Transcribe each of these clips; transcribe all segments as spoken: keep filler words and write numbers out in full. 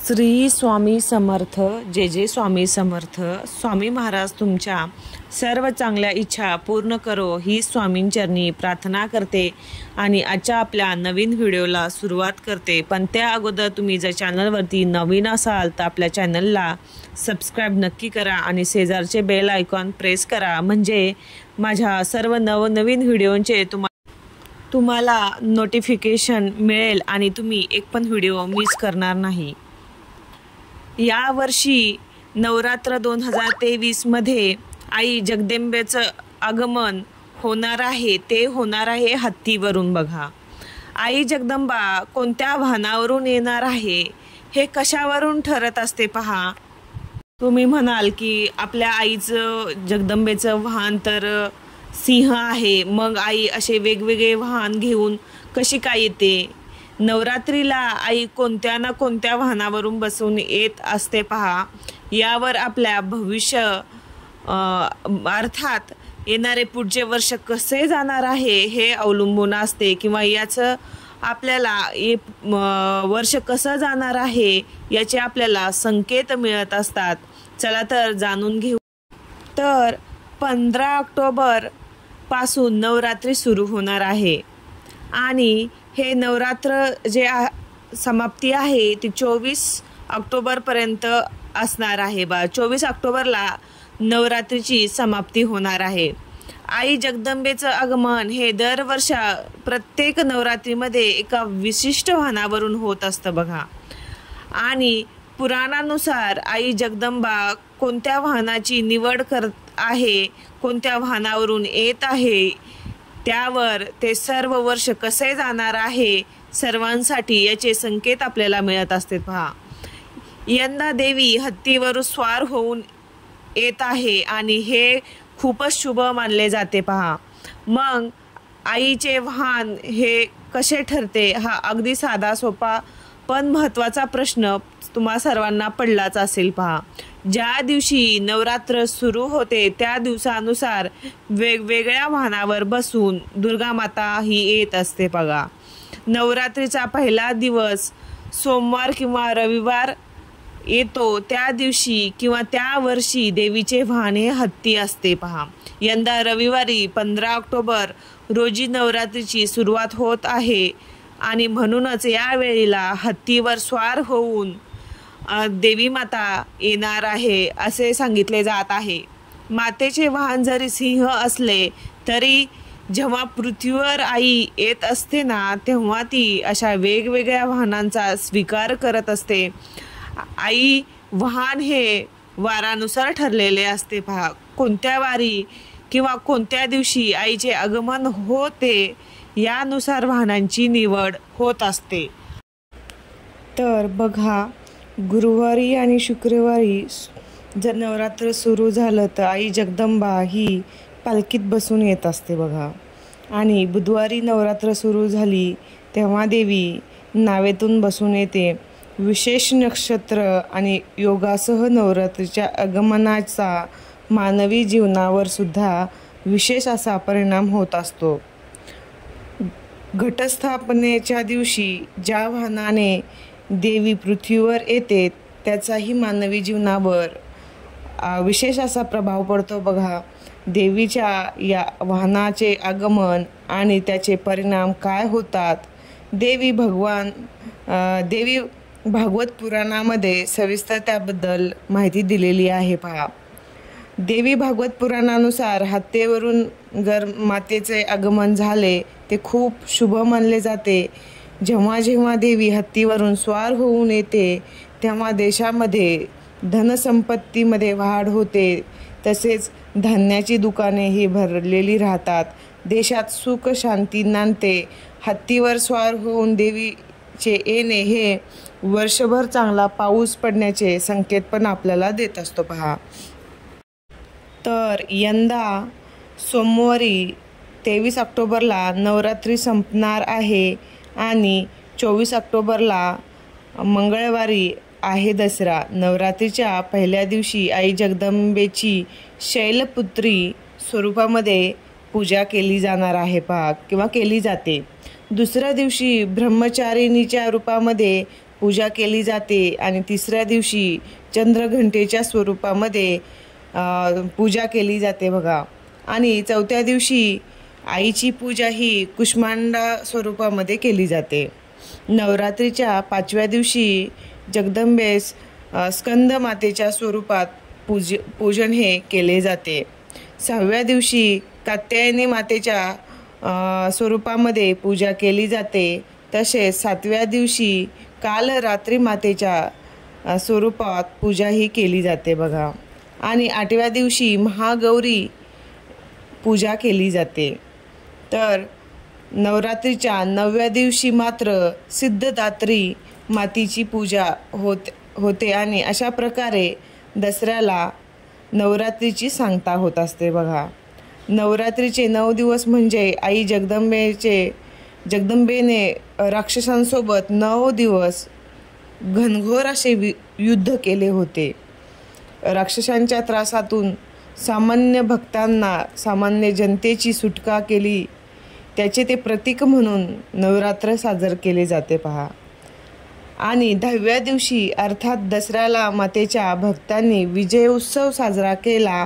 श्री स्वामी समर्थ। जे जे स्वामी समर्थ। स्वामी महाराज तुमच्या सर्व चांगल्या इच्छा पूर्ण करो ही स्वामींचरणी प्रार्थना करते आणि आजच्या आपल्या नवीन व्हिडिओला सुरुवात करते। पण त्या अगोदर तुम्ही जर चॅनलवरती नवीन असाल तर आपल्या चॅनलला सबस्क्राइब नक्की करा आणि शेजारचे बेल आयकॉन प्रेस करा, म्हणजे माझ्या सर्व नवनवीन व्हिडिओंचे तुम्हाला तुम्हाला नोटिफिकेशन मिळेल आणि तुम्ही एक पण व्हिडिओ मिस करणार नाही। या वर्षी नवरात्र दोन हजार तेवीस मध्ये आई जगदंबेचं आगमन होणार आहे। ते होणार आहे हत्तीवरून। बघा, आई जगदंबा कोणत्या वाहनावरून येणार आहे हे कशावरून ठरत असते पहा। तुम्ही म्हणाल की आपल्या आईचं जगदंबेचं वाहन तर सिंह आहे, मग आई असे वेगवेगळे वाहन घेऊन कशी काय येते? नवरात्रीला आई कोणत्या ना कोणत्या वाहनावरून बसून येत असते पहा। यावर आपल्या भविष्य अर्थात येणारे पुढचे वर्ष कसे जाणार आहे हे अवलंबून असते, किंवा याचं आपल्याला वर्ष कसं जाणार आहे याचे आपल्याला संकेत मिळत असतात। चला तर जाणून घेऊ। तर पंधरा ऑक्टोबर पासून नवरात्री सुरू होणार आहे आणि हे नवरात्र जे समाप्ती आहे ती चोवीस ऑक्टोबर पर्यंत असणार आहे। बा चोवीस ऑक्टोबरला नवरात्रीची समाप्ती होणार आहे। आई जगदंबेचं आगमन हे दरवर्षा प्रत्येक नवरात्रीमध्ये एका विशिष्ट वाहनावरून होत असतं बघा। आणि पुराणानुसार आई जगदंबा कोणत्या वाहनाची निवड करत आहे, कोणत्या वाहनावरून येत आहे, त्यावर ते सर्व वर्ष कसे जाणार आहे सर्वांसाठी याचे संकेत आपल्याला मिळत असते पहा। यंदा देवी हत्तीवर स्वार होऊन येत आहे आणि हे खूपच शुभ मानले जाते पहा। मग आईचे वाहन हे कसे ठरते हा अगदी साधा सोपा पण महत्त्वाचा प्रश्न तुम्हा सर्वांना पडलाच असेल पहा। ज्या दिवशी नवरात्र सुरू होते त्या दिवसानुसार वेगवेगळ्या वाहनावर बसून दुर्गा माता ही येत असते बघा। नवरात्रीचा पहिला दिवस सोमवार किंवा रविवार येतो, त्या दिवशी किंवा त्या वर्षी देवीचे वाहन हे हत्ती असते पहा। यंदा रविवारी पंधरा ऑक्टोबर रोजी नवरात्रीची सुरुवात होत आहे आणि म्हणूनच या वेळेला हत्तीवर स्वार होऊन देवी माता येणार आहे असे सांगितले जात आहे। मातेचे वाहन जरी सिंह असले तरी जेव्हा पृथ्वीवर आई येत असते ना तेव्हा ती अशा वेगवेगळ्या वाहनांचा स्वीकार करत असते। आई वाहन हे वारानुसार ठरलेले असते पहा। कोणत्या वारी किंवा कोणत्या दिवशी आईचे आगमन होते यानुसार वाहनांची निवड होत असते। तर बघा, गुरुवारी आणि शुक्रवारी जर नवरात्र सुरू झालं तर आई जगदंबा ही पालखीत बसून येत असते बघा। आणि बुधवारी नवरात्र सुरू झाली तेव्हा देवी नावेतून बसून येते। विशेष नक्षत्र आणि योगासह नवरात्रीच्या आगमनाचा मानवी जीवनावर सुद्धा विशेष असा परिणाम होत असतो। घटस्थापनेच्या दिवशी ज्या वाहनाने देवी पृथ्वीवर येते त्याचाही मानवी जीवनावर विशेष असा प्रभाव पडतो बघा। देवीच्या या वाहनाचे आगमन आणि त्याचे परिणाम काय होतात, देवी भगवान देवी भागवत पुराणामध्ये सविस्तर त्याबद्दल माहिती दिलेली आहे पहा। देवी भागवत पुराणानुसार हत्तीवरून जर मातेचे आगमन झाले ते खूप शुभ मानले जाते। जेव्हा जेव्हा देवी हत्तीवरून स्वार होऊन येते तेव्हा देशामध्ये धनसंपत्तीमध्ये वाढ होते, तसेच धान्याची दुकाने ही भरलेली राहतात। देशात सुख शांती नांदते। हत्तीवर स्वार होऊन देवीचे येणे हे वर्षभर चांगला पाऊस पडण्याचे संकेत पण आपल्याला देत असतो पहा। तर यंदा सोमवारी तेवीस ऑक्टोबरला नवरात्री संपणार आहे आणि चोवीस ऑक्टोबरला मंगळवारी आहे दसरा। नवरात्रीच्या पहिल्या दिवशी आई जगदंबेची शैलपुत्री स्वरूपामध्ये पूजा केली जाणार आहे पहा, किंवा केली जाते। दुसऱ्या दिवशी ब्रह्मचारिणीच्या रूपामध्ये पूजा केली जाते आणि तिसऱ्या दिवशी चंद्रघंटेच्या स्वरूपामध्ये पूजा केली जाते बघा। आणि चौथ्या दिवशी आईची पूजा ही कुष्मांडा स्वरूपामध्ये केली जाते। नवरात्रीच्या पाचव्या दिवशी जगदंबेस स्कंद मातेच्या स्वरूपात पूज पूजन हे केले जाते। सहाव्या दिवशी कात्यायनी मातेच्या स्वरूपामध्ये पूजा केली जाते। तसेच सातव्या दिवशी काल रात्री मातेच्या स्वरूपात पूजा ही केली जाते बघा। आणि आठव्या दिवशी महागौरी पूजा केली जाते। तर नवरात्रीच्या नवव्या दिवशी मात्र सिद्धदात्री मातेची पूजा होत होते आणि अशा प्रकारे दसऱ्याला नवरात्रीची सांगता होत असते बघा। नवरात्रीचे नऊ दिवस म्हणजे आई जगदंबेचे जगदंबेने राक्षसांसोबत नऊ दिवस घनघोर असे युद्ध केले होते। राक्षसांच्या त्रासातून सामान्य भक्तांना सामान्य जनतेची सुटका केली, त्याचे ते प्रतीक म्हणून नवरात्र साजरे केले जाते पहा। आणि दहाव्या दिवशी अर्थात दसऱ्याला मातेच्या भक्तांनी विजय उत्सव साजरा केला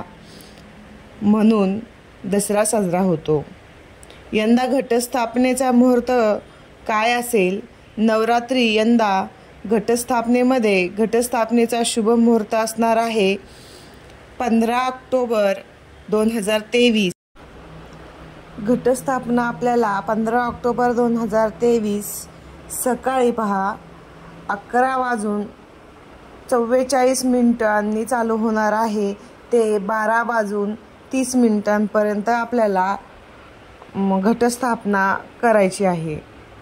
म्हणून दसरा साजरा होतो। यंदा घटस्थापनेचा मुहूर्त काय असेल? नवरात्री यंदा घटस्थापनेमध्ये घटस्थापनेचा शुभ मुहूर्त असणार आहे पंधरा ऑक्टोबर दोन हजार तेवीस। घटस्थापना आपल्याला पंधरा ऑक्टोबर दोन हजार तेवीस सकाळी पहा अकरा वाजून चव्वेचाळीस मिनिटांनी चालू होणार आहे ते बारा वाजून तीस मिनिटांपर्यंत आपल्याला घटस्थापना करायची आहे।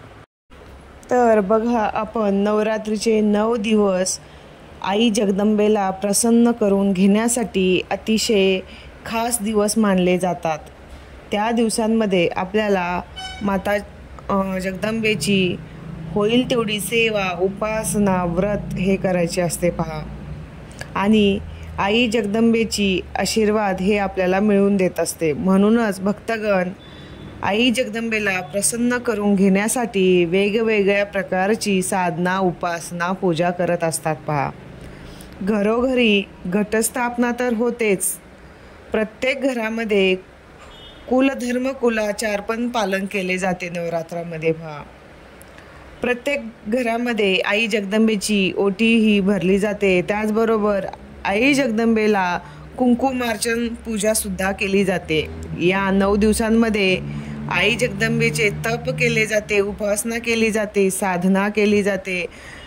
तर बघा, आपण नवरात्रीचे नऊ दिवस आई जगदंबेला प्रसन्न करून घेण्यासाठी अतिशय खास दिवस मानले जातात। त्या दिवसांमध्ये आपल्याला माता जगदंबेची होईल तेवढी सेवा, उपासना, व्रत हे करायचे असते पहा। आणि आई जगदंबेची आशीर्वाद हे आपल्याला मिळवून देत असते। म्हणूनच भक्तगण आई जगदंबेला प्रसन्न करून घेण्यासाठी वेगवेगळ्या प्रकारची साधना, उपासना, पूजा करत असतात पहा। घरोघरी घटस्थापना तर होतेच, प्रत्येक घरामध्ये कुलधर्म कुलाचार पण पालन केले जाते नवरात्रामध्ये पहा। प्रत्येक घरामध्ये आई जगदंबेची ओटी ही भरली जाते। त्याचबरोबर आई जगदंबेला कुंकुमार्चन पूजा सुद्धा केली जाते। या नऊ दिवसांमध्ये आई जगदंबेचे तप केले जाते, उपासना केली जाते, साधना केली जाते।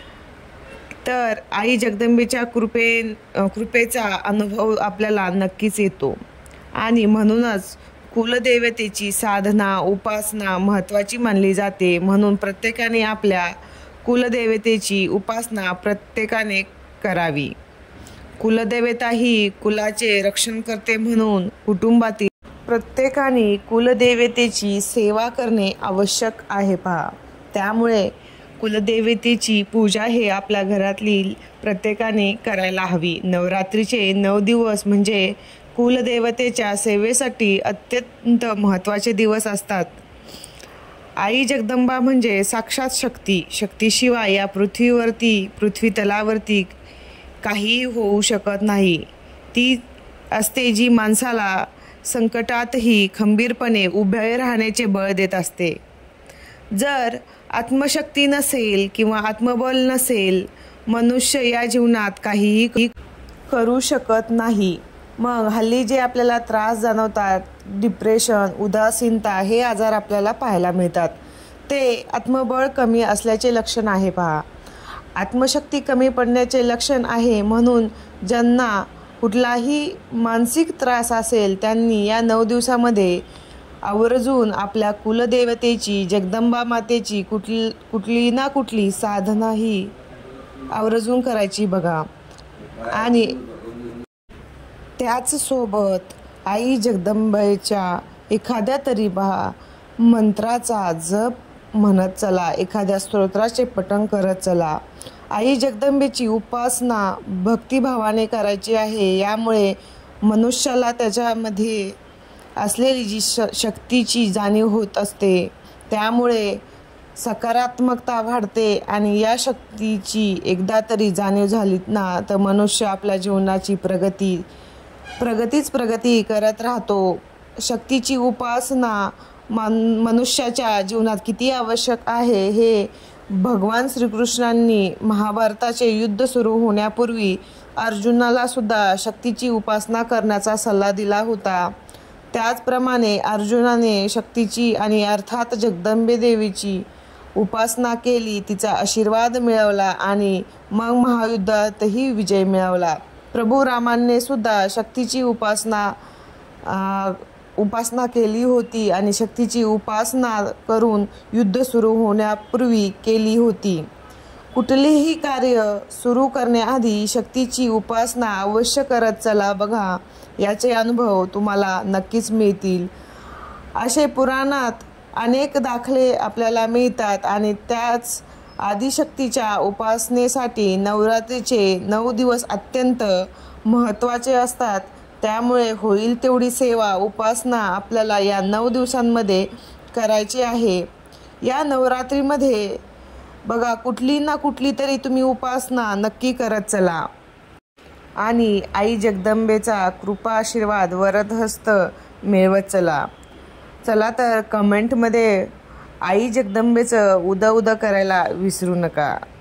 तर आई जगदंबेच्या कृपे कृपेचा अनुभव आपल्याला नक्कीच येतो। आणि म्हणूनच कुलदेवतेची साधना, उपासना महत्त्वाची मानली जाते। म्हणून प्रत्येकाने आपल्या कुलदेवतेची उपासना प्रत्येकाने करावी। कुलदेवता ही कुलाचे रक्षण करते, म्हणून कुटुंबातील प्रत्येकाने कुलदेवतेची सेवा करणे आवश्यक आहे पहा। त्यामुळे कुलदेवतेची पूजा हे आपल्या घरातील प्रत्येकाने करायला हवी। नवरात्रीचे नऊ दिवस म्हणजे कुलदेवतेच्या सेवेसाठी अत्यंत महत्त्वाचे दिवस असतात। आई जगदंबा म्हणजे साक्षात शक्ती। शक्तीशिवाय या पृथ्वीवरती पृथ्वी तलावरती काही होऊ शकत नाही। ती असते जी माणसाला संकटातही खंबीरपणे उभे राहण्याचे बळ देत असते। जर आत्मशक्ती नसेल किंवा आत्मबल नसेल, मनुष्य या जीवनात काहीही करू शकत नाही। मग हल्ली जे आपल्याला त्रास जाणवतात, डिप्रेशन, उदासीनता हे आजार आपल्याला पाहायला मिळतात, ते आत्मबळ कमी असल्याचे लक्षण आहे पहा। आत्मशक्ती कमी पडण्याचे लक्षण आहे। म्हणून ज्यांना कुठलाही मानसिक त्रास असेल त्यांनी या नऊ दिवसामध्ये आवर्जून आपल्या कुलदेवतेची, जगदंबा मातेची कुठली कुठली ना कुठली साधना ही आवर्जून करायची बघा। आणि त्याच सोबत आई जगदंबेच्या एखाद्या तरी बा मंत्राचा जप म्हणत चला, एखाद्या स्तोत्राचे पठण करत चला। आई जगदंबेची उपासना भक्तिभावाने करायची आहे। यामुळे मनुष्याला त्याच्यामध्ये असलेली जी श शक्तीची जाणीव होत असते। त्यामुळे सकारात्मकता वाढते आणि या शक्तीची एकदा तरी जाणीव झाली ना तर मनुष्य आपल्या जीवनाची प्रगती प्रगतीच प्रगती करत राहतो. शक्तीची उपासना मन मनुष्याच्या जीवनात किती आवश्यक आहे हे भगवान श्रीकृष्णांनी महाभारताचे युद्ध सुरू होण्यापूर्वी अर्जुनाला सुद्धा शक्तीची उपासना करण्याचा सल्ला दिला होता. त्याचप्रमाणे अर्जुनाने शक्तीची आणि अर्थात जगदंबे देवीची उपासना केली, तिचा आशीर्वाद मिळवला आणि मग महायुद्धातही विजय मिळवला. प्रभू रामाने सुद्धा शक्तीची उपासना उपासना केली होती आणि शक्तीची उपासना करून युद्ध सुरू होण्यापूर्वी केली होती. कुठलेही कार्य सुरू करण्याआधी शक्तीची उपासना अवश्य करत चला बघा, याचे अनुभव तुम्हाला नक्कीच मिळतील. असे पुराणात अनेक दाखले आपल्याला मिळतात आणि त्याच आदिशक्तीच्या उपासनेसाठी नवरात्रीचे नऊ दिवस अत्यंत महत्त्वाचे असतात. त्यामुळे होईल तेवढी सेवा उपासना आपल्याला या नऊ दिवसांमध्ये करायची आहे. या नवरात्रीमध्ये बघा कुठली ना कुठली तरी तुम्ही उपासना नक्की करत चला आणि आई जगदंबेचा कृपा आशीर्वाद वरदहस्त मिळवत चला. चला तर कमेंटमध्ये आई जगदंबेचं उद उद करायला विसरू नका.